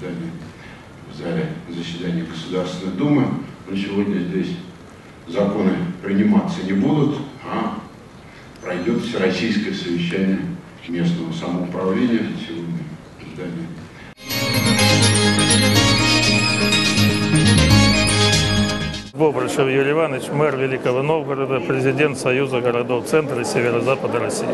здание, в зале заседания Государственной Думы. Но сегодня здесь законы приниматься не будут, а пройдет всероссийское совещание местного самоуправления сегодня в здании. Бобрышев Юрий Иванович, мэр Великого Новгорода, президент Союза городов Центра и Северо-Запада России.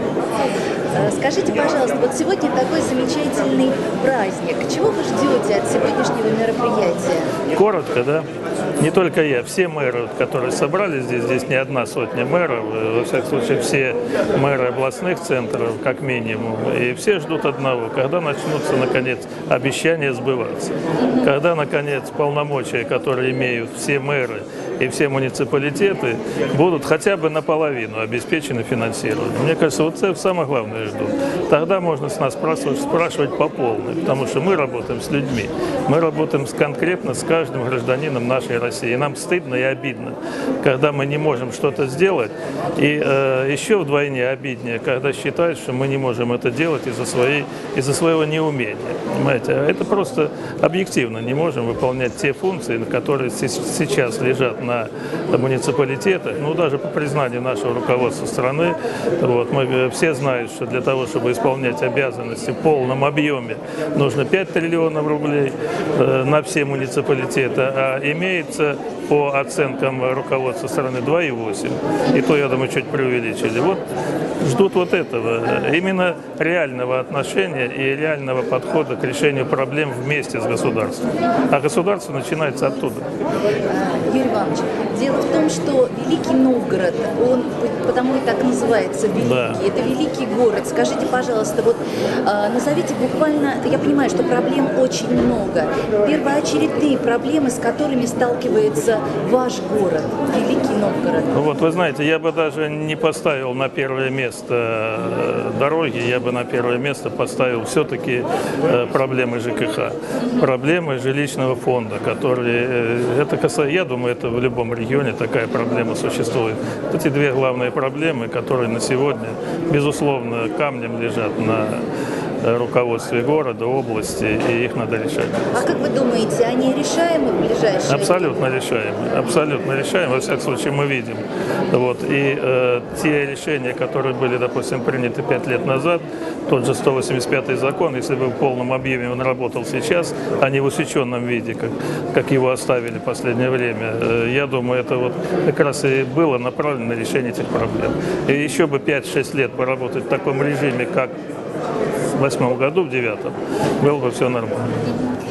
Скажите, пожалуйста, вот сегодня такой замечательный праздник. Чего вы ждете от сегодняшнего мероприятия? Коротко, да? Не только я, все мэры, которые собрались здесь не одна сотня мэров, во всяком случае все мэры областных центров, как минимум, и все ждут одного, когда начнутся, наконец, обещания сбываться, когда, наконец, полномочия, которые имеют все мэры и все муниципалитеты, будут хотя бы наполовину обеспечены финансированием. Мне кажется, вот это самое главное ждут. Тогда можно с нас спрашивать по полной, потому что мы работаем с людьми, мы работаем конкретно с каждым гражданином нашей России. И нам стыдно и обидно, когда мы не можем что-то сделать, и еще вдвойне обиднее, когда считают, что мы не можем это делать из-за своего неумения. Понимаете? Это просто объективно не можем выполнять те функции, которые сейчас лежат на муниципалитетах. Ну, даже по признанию нашего руководства страны, вот, мы все знают, что для того, чтобы исполнять обязанности в полном объеме, нужно 5 триллионов рублей на все муниципалитеты, а имеется по оценкам руководства страны 2,8. И то, я думаю, чуть преувеличили. Вот ждут вот этого, именно реального отношения и реального подхода к решению проблем вместе с государством. А государство начинается оттуда. Юрий Иванович, дело в том, что Великий Новгород, он потому и так называется Великий, да. Это великий город. Скажите, пожалуйста, вот назовите буквально, я понимаю, что проблем очень много. Первоочередные проблемы, с которыми сталкивается ваш город, Великий Новгород. Вот, вы знаете, я бы даже не поставил на первое место дороги, я бы на первое место поставил все-таки проблемы ЖКХ, проблемы жилищного фонда, которые, это касается, я думаю, это в любом регионе такая проблема существует. Эти две главные проблемы, которые на сегодня, безусловно, камнем лежат на руководстве города, области, и их надо решать. А как вы думаете, они решаемы в ближайшее время? Абсолютно решаемы. Абсолютно решаемы. Во всяком случае, мы видим. Вот. И те решения, которые были, допустим, приняты 5 лет назад, тот же 185-й закон, если бы в полном объеме он работал сейчас, а не в усеченном виде, как его оставили в последнее время, я думаю, это вот как раз и было направлено на решение этих проблем. И еще бы 5-6 лет поработать в таком режиме, как в 2008 году, в 2009, было бы все нормально.